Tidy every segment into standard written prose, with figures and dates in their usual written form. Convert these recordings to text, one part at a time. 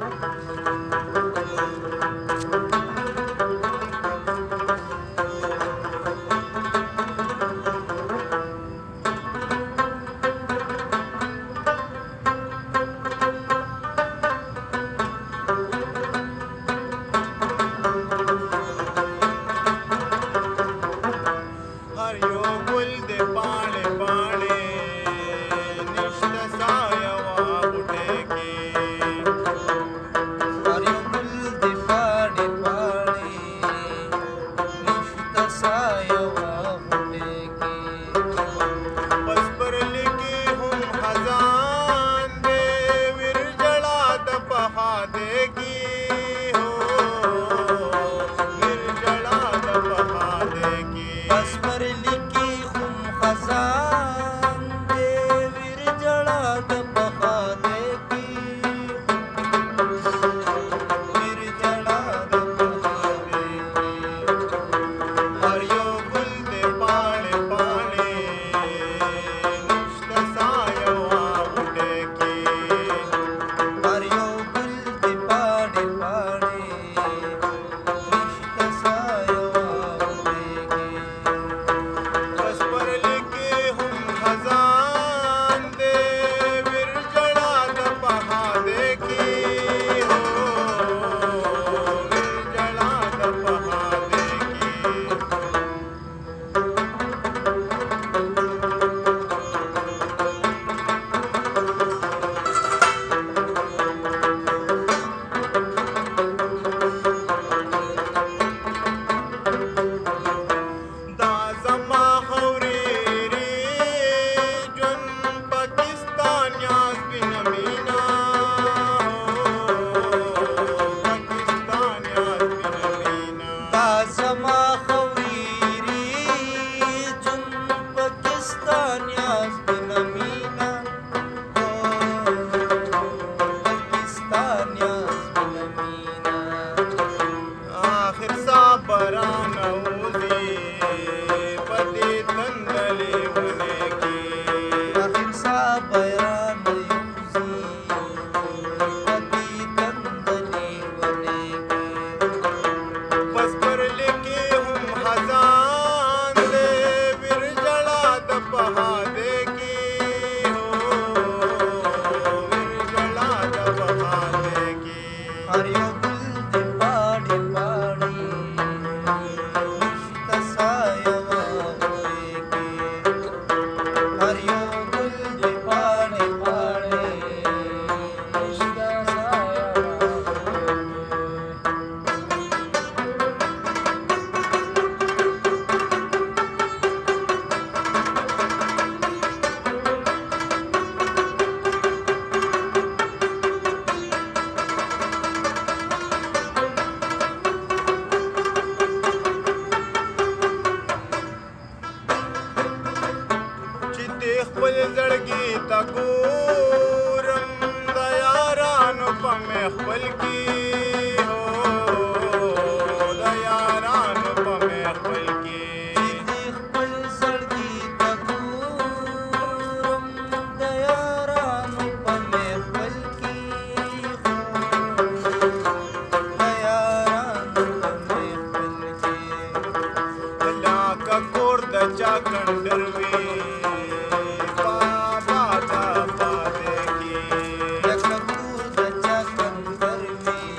Thank you.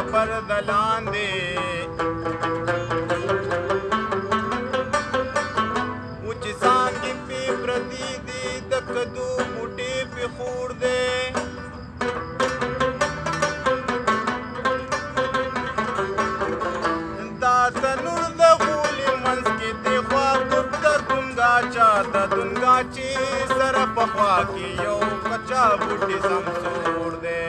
پرده لاندې وچې څانګې پې پردي دي د کدو بوټي پې خور دی دا تنور د غولي منځ کې دی خوا ګوب د دونګا چا د دونګا چې سره په خوا کې یو کچا بوټي سمسور دی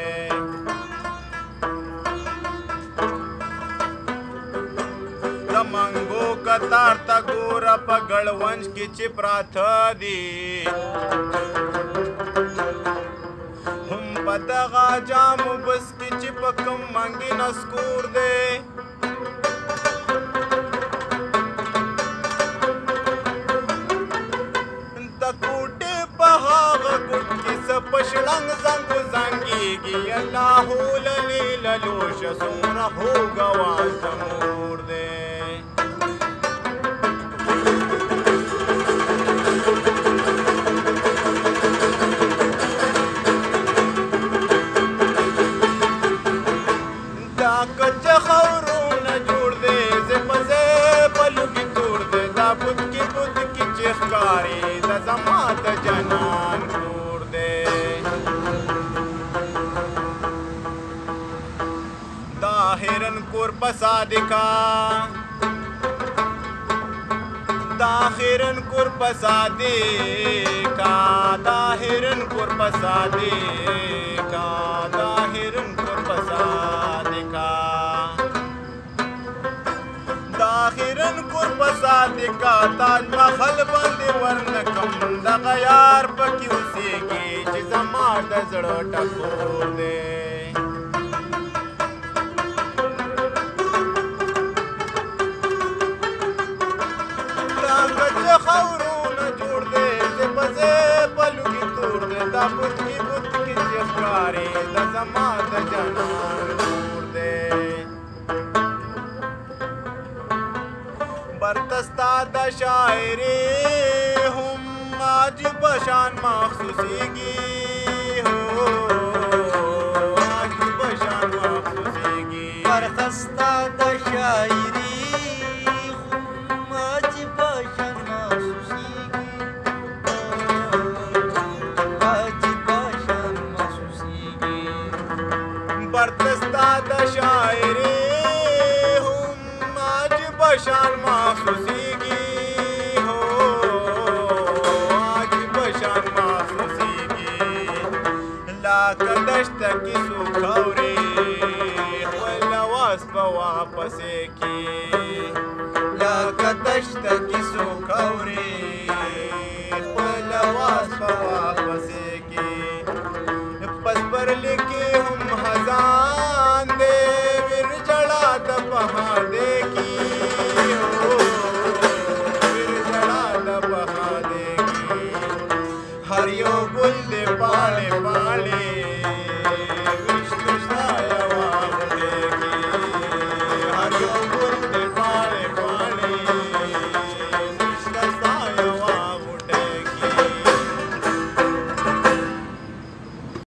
د منګو کتار ته ګوره په ګړونج کې چې پراته دي هم په دغه جامو بس کې چې په کوم منګي نسکور دی د کوټې په هغه ګوټ کې څه په شړنګ زنګو زنګېږي الله للې للوشه څومره هوګوان زمور دی کچه خورونه جوړ دی زپه زپه لوګي تور دی دا بوت کې چې ښکاري د زما د جنان کور دی دا هرن کور په صادقه دا هرن کور په صادقه دا هرن کور په صادقه دا هرن کور په صادقه دا هرن کور په صادقه تاج محل باندې ورنکم دغه یار پکې اوسېږي چې زما د زړه ټکور دی دا کچه خورونه جوړ دی زپه زپه لوګي تور دی دا بوت کې چې ښکاري د زما د جنان کور دی برته ستا د شاعري هم عجیب شان محسوسېږي هو عجیب شان محسوسېږي برته ستا د شاعري هم عجیب شان محسوسېږي عجیب شان محسوسېږي برته ستا د شاعري شان محسوسېږي هو عجیب شان محسوسېږي لکه دشته کې څوک اوري خپل اواز په واپسې کې لکه دشته کې څوک اوري خپل اواز په واپسې